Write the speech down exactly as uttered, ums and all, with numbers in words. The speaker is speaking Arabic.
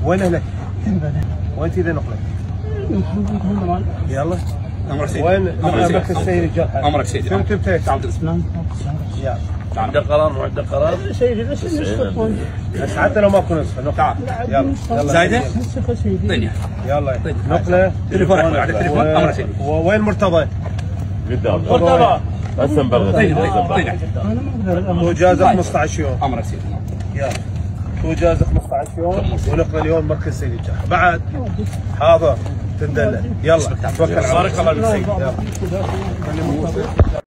وين اهلك؟ وين تريد نقلك؟ يلا امرك سيدي. وين مركز السيد الجرحى؟ امرك سيدي. شنو تبتغي؟ تعال تجلس. يلا عندك قرار مو عندك قرار؟ سيدي بس نصف بس حتى لو ماكو نصف تعال يلا يلا زايده؟ سيدي طيني يلا نقله تليفونك على التليفون. امرك سيدي. وين مرتضى؟ قدام مرتضى هسه مبرد. طيني طيني. وجازة خمسة عشر يوم. امرك سيدي. يلا وجازة خمسة عشر يوم ونقله اليوم مركز السيد الجرحى. بعد حاضر تندلع. يلا توكل على الله. بارك الله فيك. يلا.